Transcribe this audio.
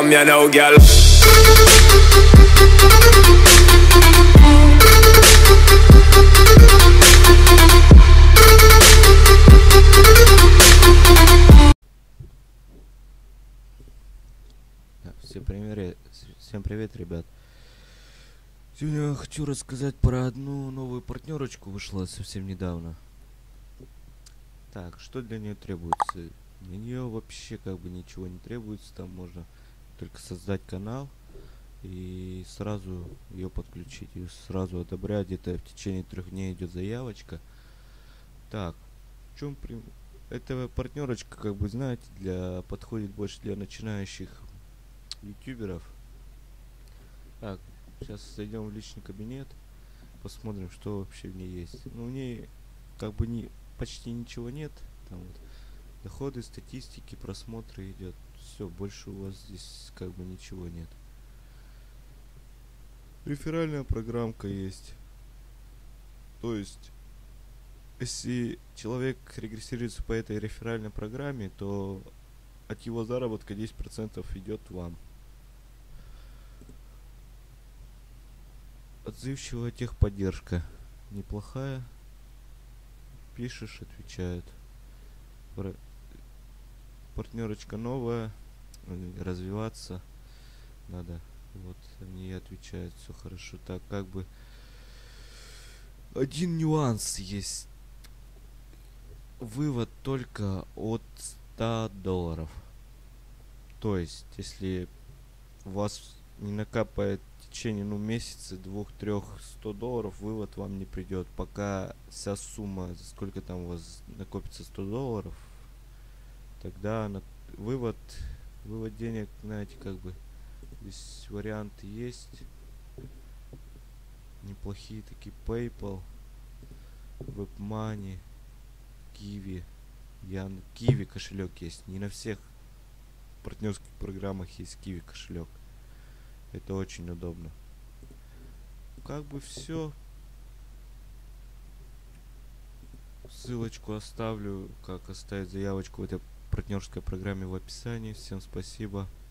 from you now, girl. Всем привет, ребят. Сегодня я хочу рассказать про одну новую партнерочку, вышла совсем недавно. Так, что для нее требуется? Для нее вообще как бы ничего не требуется, там можно только создать канал и сразу ее подключить, и сразу одобрять. Где-то в течение 3 дней идет заявочка. Так, в чем эта партнерочка, как бы знаете, подходит больше для начинающих ютуберов. Так, сейчас зайдем в личный кабинет, посмотрим, что вообще в ней есть. Ну, в ней как бы почти ничего нет. Там вот доходы, статистики, просмотры идет. Все, больше у вас здесь как бы ничего нет. Реферальная программка есть. То есть, если человек регистрируется по этой реферальной программе, то от его заработка 10% идет вам. Отзывчивая техподдержка. Неплохая. Пишешь, отвечают. Партнерочка новая. Развиваться надо. Вот они отвечают. Все хорошо. Так, как бы один нюанс есть. Вывод только от $100. То есть, если у вас не накапает в течение месяца, 2-3 $100, вывод вам не придет, пока вся сумма, сколько там у вас накопится $100, тогда вывод денег, знаете, как бы здесь варианты есть неплохие такие: PayPal, WebMoney, Kiwi. Kiwi кошелек есть. Не на всех партнерских программах есть Kiwi кошелек. Это очень удобно. Как бы все. Ссылочку оставлю, как оставить заявочку в этой партнерской программе, в описании. Всем спасибо.